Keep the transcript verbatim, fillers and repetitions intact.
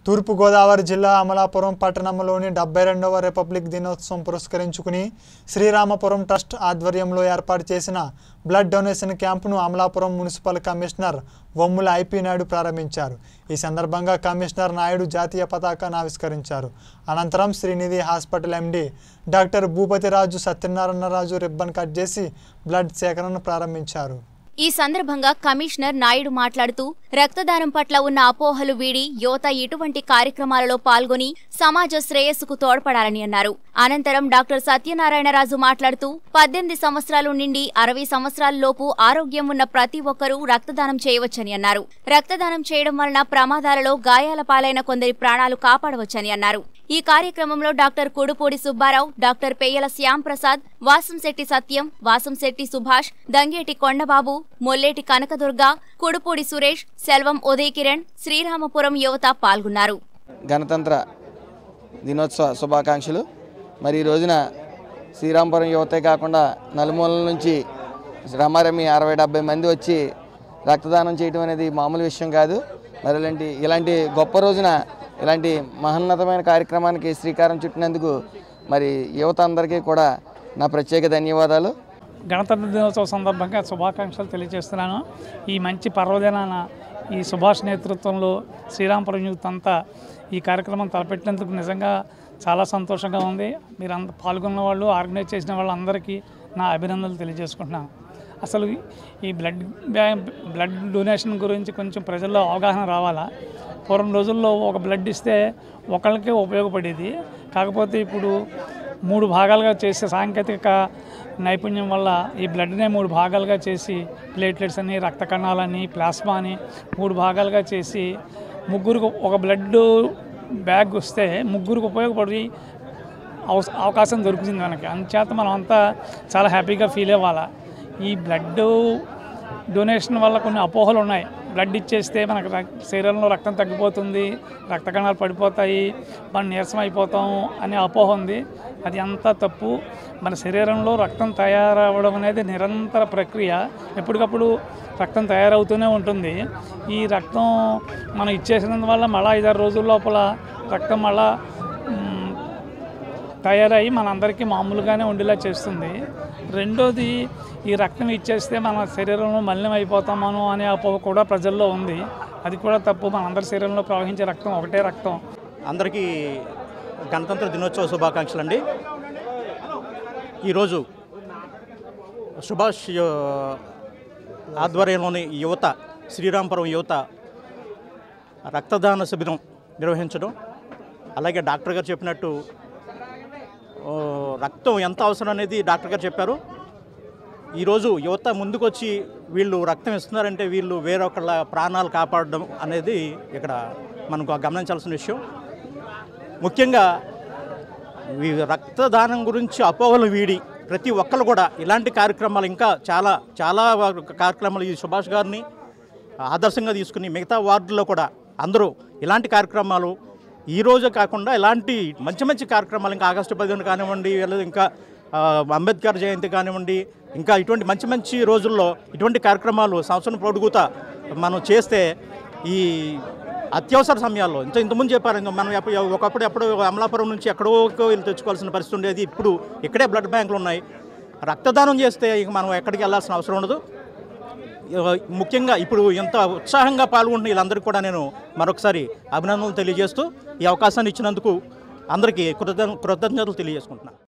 తూర్పు గోదావరి జిల్లా అమలాపురం పట్టణంలోని డెబ్బై రెండవ రిపబ్లిక్ దినోత్సవం పురస్కరించుకుని శ్రీరామపురం ట్రస్ట్ ఆధ్వర్యంలో ఏర్పాటు చేసిన బ్లడ్ డొనేషన్ క్యాంపును Amalapuram municipal commissioner Vammula I P Naidu ప్రారంభించారు। ఈ సందర్భంగా కమిషనర్ నాయుడు జాతీయ పతాకాన్ని ఆవిష్కరించారు। అనంతరం Srinidhi hospital MD doctor Bhupathiraju Satyanarayanaraju ribbon cut చేసి బ్లడ్ సేకరణను ప్రారంభించారు। ఈ సందర్భంగా కమిషనర్ నాయుడు మాట్లాడుతూ రక్తదానం పట్ల ఉన్న అపోహలు వీడి యువత ఇటువంటి కార్యక్రమాలలో పాల్గొని సమాజ శ్రేయస్సుకు తోడ్పడాలని అన్నారు। అనంతరం డాక్టర్ సత్యనారాయణరాజు మాట్లాడుతూ పద్దెనిమిది సంవత్సరాలు నుండి అరవై సంవత్సరాల లోపు ఆరోగ్యం ఉన్న ప్రతి ఒక్కరూ రక్తదానం చేయవచ్చని అన్నారు। రక్తదానం చేయడం వలన ప్రమాదాలలో గాయాల పాలైన కొందరి ప్రాణాలు కాపాడవచ్చని అన్నారు। ఈ కార్యక్రమంలో డాక్టర్ కుడుపూడి సుబ్బారావు, డాక్టర్ పెయ్యల శ్యాంప్రసాద్, వాసంశెట్టి సత్యం, వాసంశెట్టి సుభాష్, దంగేటి కొండబాబు, మొల్లేటి కనకదుర్గ, కుడుపూడి సురేష్, సెల్వం ఉదయ్ కిరణ్, శ్రీరామపురం యువత పాల్గొన్నారు। గణతంత్ర దినోత్సవ శుభాకాంక్షలు। మరి ఈ రోజున శ్రీరామపురం యువతే కాకుండా నలుమూలల నుంచి రమారమి అరవై డెబ్బై మంది వచ్చి రక్తదానం చేయడం అనేది మామూలు విషయం కాదు। మరి ఇలాంటి ఇలాంటి గొప్ప రోజున ఇలాంటి మహోన్నతమైన కార్యక్రమానికి శ్రీకారం చుట్టినందుకు మరి యువత అందరికీ కూడా నా ప్రత్యేక ధన్యవాదాలు। గణతంత్ర దినోత్సవ సందర్భంగా శుభాకాంక్షలు తెలియజేస్తున్నాను। ఈ మంచి పర్వదినాన ఈ సుభాష్ నేతృత్వంలో శ్రీరామపురం యూత్ అంతా ఈ కార్యక్రమం తలపెట్టినందుకు నిజంగా చాలా సంతోషంగా ఉంది। మీరు అంత పాల్గొన్న వాళ్ళు, ఆర్గనైజ్ చేసిన వాళ్ళందరికీ నా అభినందనలు తెలియజేసుకుంటున్నాను। అసలు ఈ బ్లడ్ బ్యాంక్ బ్లడ్ డొనేషన్ గురించి కొంచెం ప్రజల్లో అవగాహన రావాలా। పూర్వం రోజుల్లో ఒక బ్లడ్ ఇస్తే ఒకళ్ళకే ఉపయోగపడేది, కాకపోతే ఇప్పుడు మూడు భాగాలుగా చేసే సాంకేతిక నైపుణ్యం వల్ల ఈ బ్లడ్నే మూడు భాగాలుగా చేసి ప్లేట్లెట్స్ అని, రక్త కణాలని, ప్లాస్మా అని మూడు భాగాలుగా చేసి ముగ్గురికి ఒక బ్లడ్ బ్యాగ్ వస్తే ముగ్గురికి ఉపయోగపడి అవకాశం దొరుకుతుంది మనకి। అందుచేత మనం అంతా చాలా హ్యాపీగా ఫీల్ అవ్వాలి। ఈ బ్లడ్ డొనేషన్ వల్ల కొన్ని అపోహలు ఉన్నాయి। బ్లడ్ ఇచ్చేస్తే మనకు శరీరంలో రక్తం తగ్గిపోతుంది, రక్త కణాలు పడిపోతాయి, మనం నీరసం అయిపోతాం అనే అపోహ ఉంది। అది అంతా తప్పు। మన శరీరంలో రక్తం తయారవడం అనేది నిరంతర ప్రక్రియ, ఎప్పటికప్పుడు రక్తం తయారవుతూనే ఉంటుంది। ఈ రక్తం మనం ఇచ్చేసినందువల్ల మళ్ళీ ఐదారు రోజుల లోపల రక్తం మళ్ళా తయారయ్యి మనందరికీ మామూలుగానే ఉండేలా చేస్తుంది। రెండోది, ఈ రక్తం ఇచ్చేస్తే మన శరీరంలో మలినం అయిపోతామను అనే అపోహ కూడా ప్రజల్లో ఉంది। అది కూడా తప్పు। మనందరి శరీరంలో ప్రవహించే రక్తం ఒకటే రక్తం। అందరికీ గణతంత్ర దినోత్సవ శుభాకాంక్షలు అండి। ఈరోజు సుభాష్ ఆధ్వర్యంలోని యువత, శ్రీరామపురం యువత రక్తదాన శిబిరం నిర్వహించడం, అలాగే డాక్టర్ గారు చెప్పినట్టు రక్తం ఎంత అవసరం అనేది డాక్టర్ గారు చెప్పారు। ఈరోజు యువత ముందుకొచ్చి వీళ్ళు రక్తం ఇస్తున్నారంటే వీళ్ళు వేరొకళ్ళ ప్రాణాలు కాపాడడం అనేది ఇక్కడ మనకు గమనించాల్సిన విషయం। ముఖ్యంగా ఈ రక్తదానం గురించి అపోహలు వీడి ప్రతి ఒక్కరు కూడా ఇలాంటి కార్యక్రమాలు, ఇంకా చాలా చాలా కార్యక్రమాలు ఈ సుభాష్ గారిని ఆదర్శంగా తీసుకుని మిగతా వార్డుల్లో కూడా అందరూ ఇలాంటి కార్యక్రమాలు ఈ రోజు కాకుండా ఇలాంటి మంచి మంచి కార్యక్రమాలు, ఇంకా ఆగస్టు పదిహేను కానివ్వండి, లేదా ఇంకా అంబేద్కర్ జయంతి కానివ్వండి, ఇంకా ఇటువంటి మంచి మంచి రోజుల్లో ఇటువంటి కార్యక్రమాలు సంవత్సరం పొడుగుతా మనం చేస్తే ఈ అత్యవసర సమయాల్లో ఇంత ఇంతకుముందు చెప్పారు, మనం ఒకప్పుడు ఎప్పుడు అమలాపురం నుంచి ఎక్కడో వెళ్ళి తెచ్చుకోవాల్సిన పరిస్థితి ఉండేది। ఇప్పుడు ఇక్కడే బ్లడ్ బ్యాంకులు ఉన్నాయి। రక్తదానం చేస్తే ఇక మనం ఎక్కడికి వెళ్ళాల్సిన అవసరం ఉండదు। ముఖ్యంగా ఇప్పుడు ఎంత ఉత్సాహంగా పాల్గొంటున్న వీళ్ళందరికీ కూడా నేను మరొకసారి అభినందనలు తెలియజేస్తూ ఈ అవకాశాన్ని ఇచ్చినందుకు అందరికీ కృతజ్ఞ కృతజ్ఞతలు తెలియజేసుకుంటున్నాను।